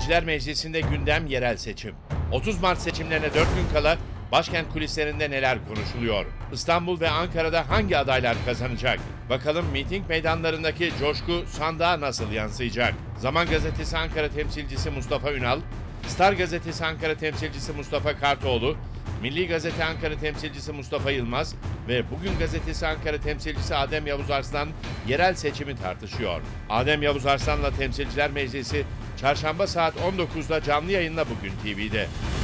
Temsilciler Meclisi'nde gündem yerel seçim. 30 Mart seçimlerine 4 gün kala başkent kulislerinde neler konuşuluyor? İstanbul ve Ankara'da hangi adaylar kazanacak? Bakalım miting meydanlarındaki coşku sandığa nasıl yansıyacak? Zaman Gazetesi Ankara temsilcisi Mustafa Ünal, Star Gazetesi Ankara temsilcisi Mustafa Kartoğlu, Milli Gazete Ankara temsilcisi Mustafa Yılmaz ve Bugün Gazetesi Ankara temsilcisi Adem Yavuz Arslan yerel seçimi tartışıyor. Adem Yavuz Arslan'la Temsilciler Meclisi çarşamba saat 19'da canlı yayınla Bugün TV'de.